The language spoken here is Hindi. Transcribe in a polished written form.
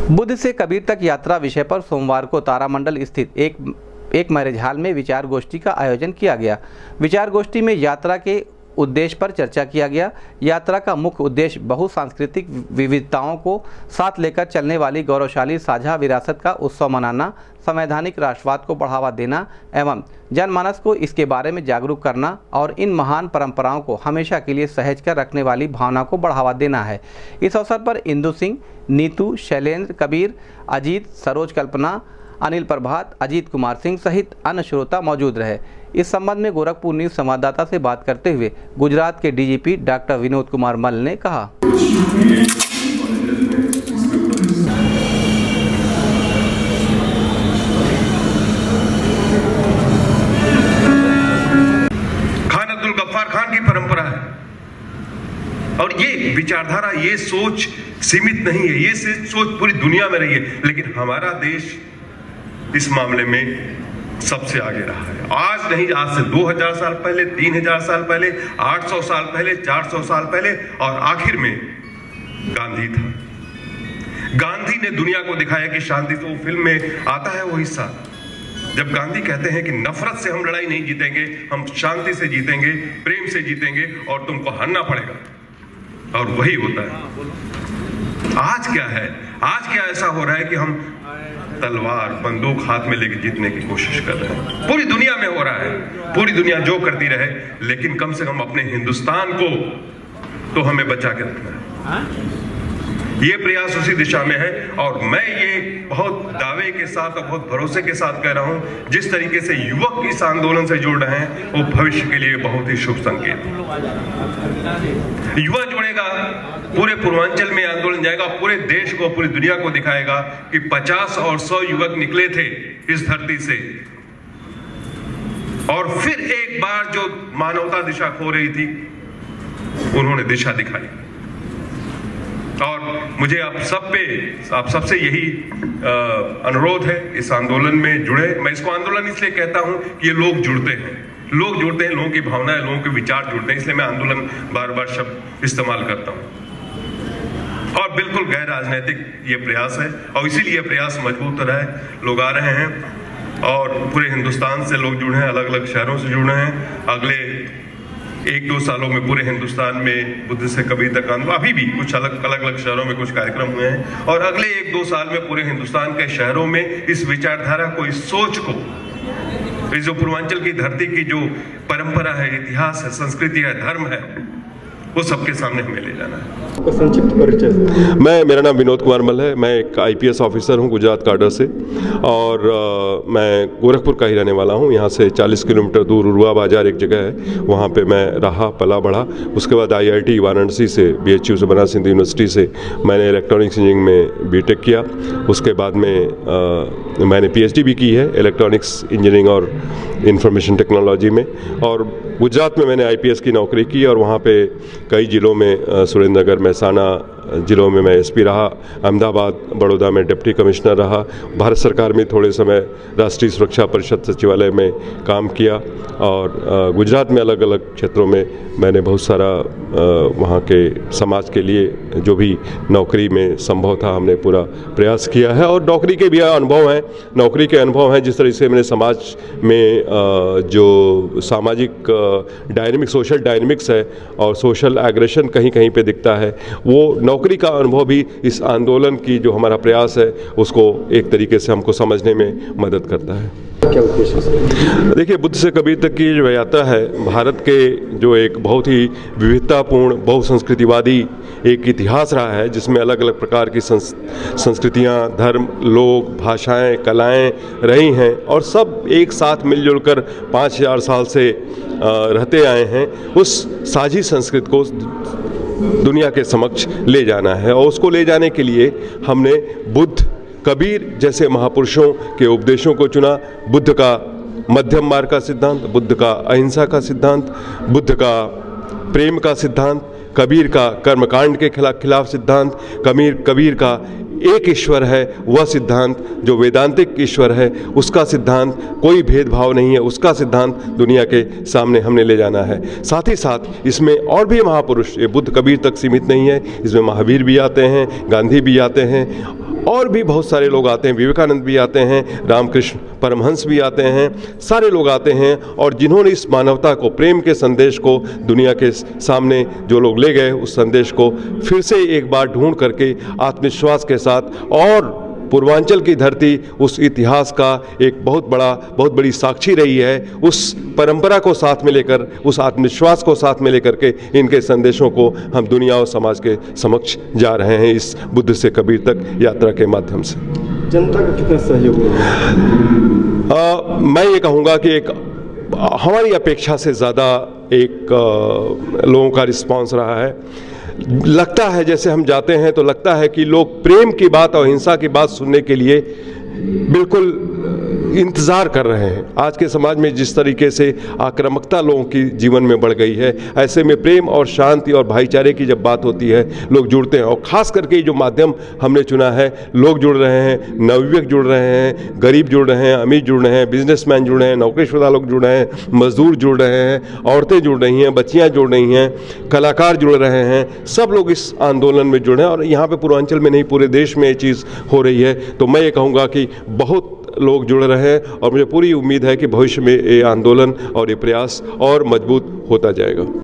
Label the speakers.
Speaker 1: बुद्ध से कबीर तक यात्रा विषय पर सोमवार को तारामंडल स्थित एक मैरिज हॉल में विचार गोष्ठी का आयोजन किया गया। विचार गोष्ठी में यात्रा के उद्देश्य पर चर्चा किया गया। यात्रा का मुख्य उद्देश्य बहुसांस्कृतिक विविधताओं को साथ लेकर चलने वाली गौरवशाली साझा विरासत का उत्सव मनाना, संवैधानिक राष्ट्रवाद को बढ़ावा देना एवं जनमानस को इसके बारे में जागरूक करना और इन महान परंपराओं को हमेशा के लिए सहेज कर रखने वाली भावना को बढ़ावा देना है। इस अवसर पर इंदु सिंह, नीतू, शैलेंद्र, कबीर, अजीत, सरोज, कल्पना, अनिल प्रभात, अजीत कुमार सिंह सहित अन्य श्रोता मौजूद रहे। इस संबंध में गोरखपुर न्यूज संवाददाता से बात करते हुए गुजरात के डीजीपी डॉक्टर विनोद कुमार मल्ल ने कहा,
Speaker 2: खान अब्दुल गफ्फार खान की परंपरा है और ये विचारधारा, ये सोच सीमित नहीं है, ये सोच पूरी दुनिया में रही है, लेकिन हमारा देश इस मामले में सबसे आगे रहा है। आज नहीं, आज से 2000 साल पहले, 3000 साल पहले, 800 साल पहले, 400 साल पहले और आखिर में गांधी था। गांधी ने दुनिया को दिखाया कि शांति से, वो फिल्म में आता है वो हिस्सा जब गांधी कहते हैं कि नफरत से हम लड़ाई नहीं जीतेंगे, हम शांति से जीतेंगे, प्रेम से जीतेंगे और तुमको हारना पड़ेगा। और वही होता है। आज क्या है, आज क्या ऐसा हो रहा है कि हम तलवार, बंदूक हाथ में लेके जीतने की कोशिश कर रहे हैं। पूरी दुनिया में हो रहा है, पूरी दुनिया जो करती रहे, लेकिन कम से कम अपने हिंदुस्तान को तो हमें बचा के रखना है। ये प्रयास उसी दिशा में है और मैं ये बहुत दावे के साथ और बहुत भरोसे के साथ कह रहा हूं, जिस तरीके से युवक इस आंदोलन से जुड़ रहे हैं वो भविष्य के लिए बहुत ही शुभ संकेत है। युवा जुड़ेगा, पूरे पूर्वांचल में आंदोलन जाएगा, पूरे देश को, पूरी दुनिया को दिखाएगा कि 50 और 100 युवक निकले थे इस धरती से और फिर एक बार जो मानवता दिशा खो रही थी, उन्होंने दिशा दिखाई। और मुझे आप सबसे यही अनुरोध है, इस आंदोलन में जुड़े। मैं इसको आंदोलन इसलिए कहता हूं कि ये लोग जुड़ते हैं, लोगों की भावनाएं, लोगों के विचार जुड़ते हैं, इसलिए मैं आंदोलन बार बार शब्द इस्तेमाल करता हूं। और बिल्कुल गैर राजनीतिक ये प्रयास है और इसीलिए ये प्रयास मजबूत रहा है। लोग आ रहे हैं और पूरे हिंदुस्तान से लोग जुड़े हैं, अलग अलग शहरों से जुड़े हैं। अगले 1-2 सालों में पूरे हिंदुस्तान में बुद्ध से कबीर तक आंदोलन, अभी भी कुछ अलग शहरों में कुछ कार्यक्रम हुए हैं और अगले 1-2 साल में पूरे हिंदुस्तान के शहरों में इस विचारधारा को, इस सोच को, इस जो पूर्वांचल की धरती की जो परंपरा है, इतिहास है, संस्कृति है, धर्म है, वो सबके सामने हमें ले जाना है।
Speaker 3: संक्षिप्त परिचय। मेरा नाम विनोद कुमार मल्ल है। मैं एक IPS ऑफिसर हूँ गुजरात काडर से और मैं गोरखपुर का ही रहने वाला हूँ। यहाँ से 40 किलोमीटर दूर उरुआ बाजार एक जगह है, वहाँ पे मैं रहा, पला बढ़ा। उसके बाद IIT वाराणसी से, BHU से, बनारस हिंदू यूनिवर्सिटी से मैंने इलेक्ट्रॉनिक्स इंजीनियरिंग में BTech किया। उसके बाद में मैंने PhD भी की है इलेक्ट्रॉनिक्स इंजीनियरिंग और इंफॉर्मेशन टेक्नोलॉजी में। और गुजरात में मैंने IPS की नौकरी की और वहाँ पे कई ज़िलों में, सुरेंद्रनगर, महसाना ज़िलों में मैं SP रहा, अहमदाबाद, बड़ौदा में डिप्टी कमिश्नर रहा, भारत सरकार में थोड़े समय राष्ट्रीय सुरक्षा परिषद सचिवालय में काम किया और गुजरात में अलग अलग क्षेत्रों में मैंने बहुत सारा वहाँ के समाज के लिए जो भी नौकरी में संभव था हमने पूरा प्रयास किया है। और नौकरी के भी अनुभव हैं, जिस तरह से मैंने समाज में जो सामाजिक डायनेमिक्स, सोशल डायनेमिक्स है और सोशल एग्रेशन कहीं कहीं पे दिखता है, वो नौकरी का अनुभव भी इस आंदोलन की जो हमारा प्रयास है उसको एक तरीके से हमको समझने में मदद करता है।
Speaker 4: क्या उद्देश्य है?
Speaker 3: देखिए, बुद्ध से कबीर तक की जो यात्रा है, भारत के जो एक बहुत ही विविधतापूर्ण बहुसंस्कृतिवादी एक इतिहास रहा है, जिसमें अलग अलग प्रकार की संस्कृतियाँ, धर्म, लोग, भाषाएं, कलाएं रही हैं और सब एक साथ मिलजुल कर 5000 साल से रहते आए हैं। उस साझी संस्कृति को दुनिया के समक्ष ले जाना है और उसको ले जाने के लिए हमने बुद्ध, कबीर जैसे महापुरुषों के उपदेशों को चुना। बुद्ध का मध्यम मार्ग का सिद्धांत, बुद्ध का अहिंसा का सिद्धांत, बुद्ध का प्रेम का सिद्धांत, कबीर का कर्मकांड के खिलाफ सिद्धांत, कबीर का एक ईश्वर है वह सिद्धांत, जो वेदांतिक ईश्वर है उसका सिद्धांत, कोई भेदभाव नहीं है उसका सिद्धांत दुनिया के सामने हमने ले जाना है। साथ ही साथ इसमें और भी महापुरुष, ये बुद्ध कबीर तक सीमित नहीं है, इसमें महावीर भी आते हैं, गांधी भी आते हैं और भी बहुत सारे लोग आते हैं, विवेकानंद भी आते हैं, रामकृष्ण परमहंस भी आते हैं, सारे लोग आते हैं और जिन्होंने इस मानवता को, प्रेम के संदेश को दुनिया के सामने जो लोग ले गए, उस संदेश को फिर से एक बार ढूंढ करके आत्मविश्वास के साथ, और पूर्वांचल की धरती उस इतिहास का एक बहुत बड़ी साक्षी रही है, उस परंपरा को साथ में लेकर, उस आत्मविश्वास को साथ में लेकर के इनके संदेशों को हम दुनिया और समाज के समक्ष जा रहे हैं इस बुद्ध से कबीर तक यात्रा के माध्यम से।
Speaker 4: जनता का कितना सहयोग होगा?
Speaker 3: मैं ये कहूँगा कि एक हमारी अपेक्षा से ज़्यादा एक लोगों का रिस्पांस रहा है। लगता है जैसे हम जाते हैं तो लगता है कि लोग प्रेम की बात और हिंसा की बात सुनने के लिए बिल्कुल इंतज़ार कर रहे हैं। आज के समाज में जिस तरीके से आक्रामकता लोगों की जीवन में बढ़ गई है, ऐसे में प्रेम और शांति और भाईचारे की जब बात होती है, लोग जुड़ते हैं। और ख़ास करके जो माध्यम हमने चुना है, लोग जुड़ रहे हैं, नवयुवक जुड़ रहे हैं, गरीब जुड़ रहे हैं, अमीर जुड़ रहे हैं, बिजनेसमैन जुड़ रहे हैं, नौकरीशुदा लोग जुड़ रहे हैं, मजदूर जुड़ रहे हैं, औरतें जुड़ रही हैं, बच्चियाँ जुड़ रही हैं, कलाकार जुड़ रहे हैं, सब लोग इस आंदोलन में जुड़े हैं। और यहाँ पे पूर्वांचल में नहीं, पूरे देश में ये चीज़ हो रही है। तो मैं ये कहूँगा कि बहुत लोग जुड़ रहे हैं और मुझे पूरी उम्मीद है कि भविष्य में ये आंदोलन और ये प्रयास और मजबूत होता जाएगा।